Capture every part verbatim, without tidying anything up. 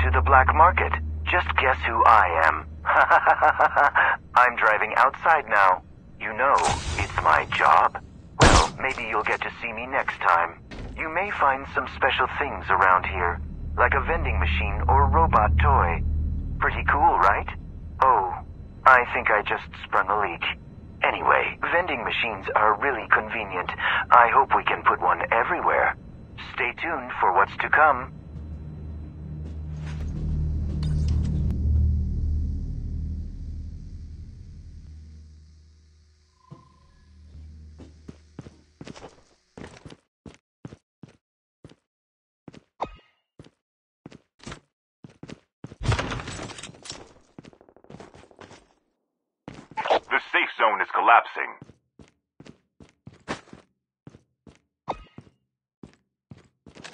to the black market. Just guess who I am. I'm driving outside now. You know, it's my job. Well, maybe you'll get to see me next time. You may find some special things around here, like a vending machine or robot toy. Pretty cool, right? Oh, I think I just sprung a leak. Anyway, vending machines are really convenient. I hope we can put one everywhere. Stay tuned for what's to come. The safe zone is collapsing.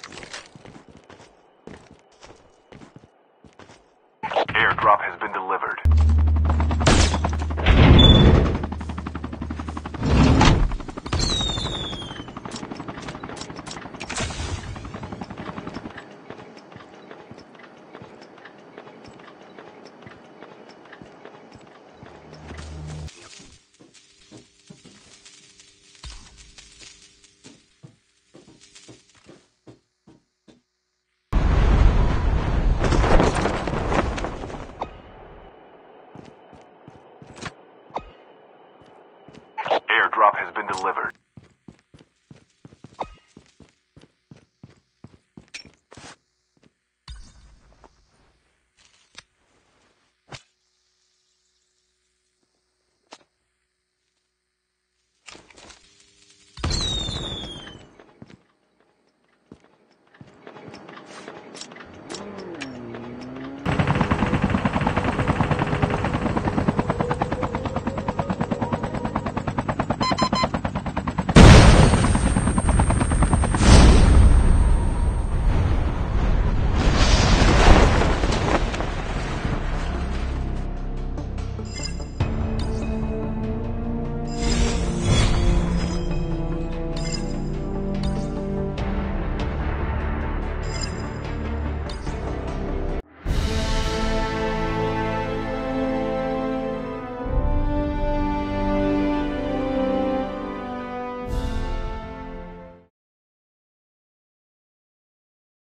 Airdrop has been delivered.